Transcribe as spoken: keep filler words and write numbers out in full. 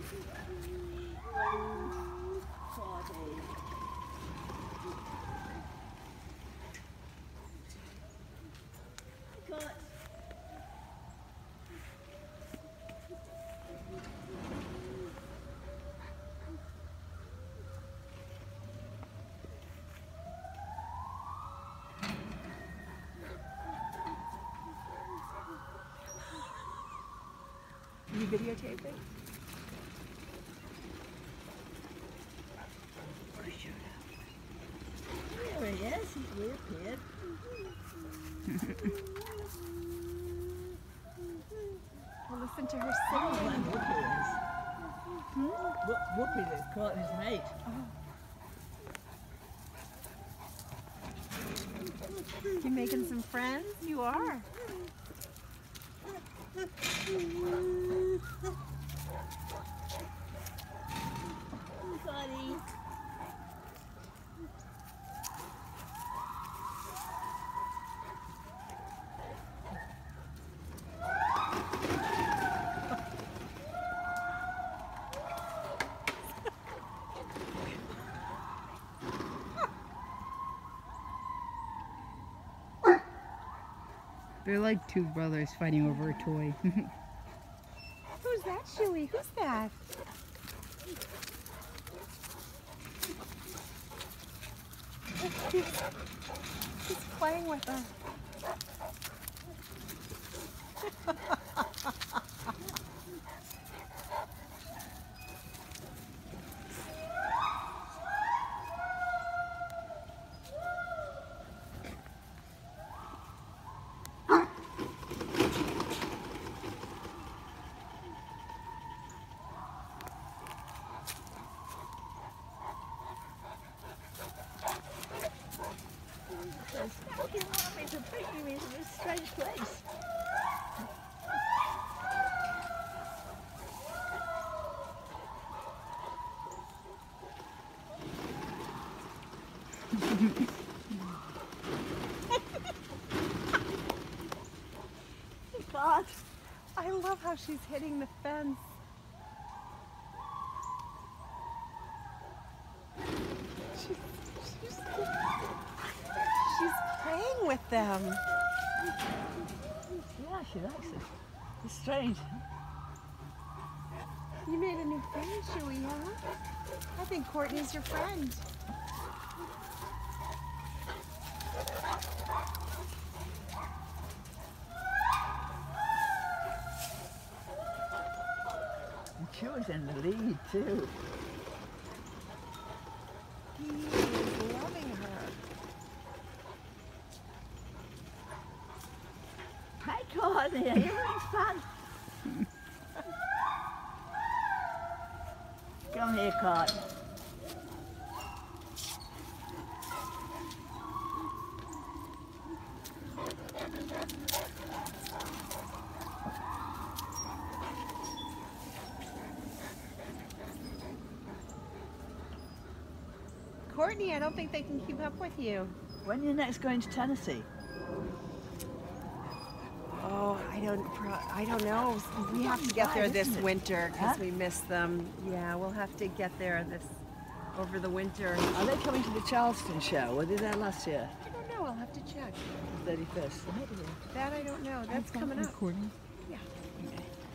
Are you videotaping? There he is. He's reappeared. Well, listen to her singing. Oh, Whoopi is. Hmm? Whoopi that's caught his mate. Oh. You making some friends? You are. Buddy. They're like two brothers fighting over a toy. Who's that, Chewie? Who's that? He's, he's playing with her. Looking at me to bring me into this strange place. God, I love how she's hitting the fence. She's, she's, she's playing with them. Yeah, she likes it. It's strange. You made a new friend, Chewie, huh? I think Courtney's your friend. And Chewie's in the lead too. He is loving her. Hi, Courtney, are you having fun? Come here, Courtney. Courtney, I don't think they can keep up with you. When are you next going to Tennessee? Oh, I don't, pro I don't know. We have to get there this winter because Huh? we miss them. Yeah, we'll have to get there this over the winter. Are they coming to the Charleston show? Were they there last year? I don't know. I'll have to check. thirty-first. That I don't know. That's coming up. Recording.